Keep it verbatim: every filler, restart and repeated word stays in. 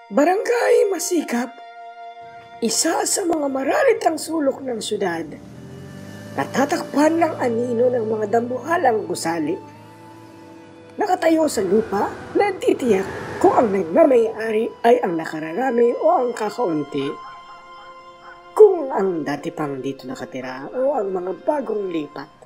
Barangay Masikap, isa sa mga maralitang sulok ng syudad. Natatakpan ng anino ng mga dambuhalang gusali. Nakatayo sa lupa na titiyak kung ang nagmamayari ay ang nakararami o ang kakaunti. Kung ang dati pang dito nakatira o ang mga bagong lipat.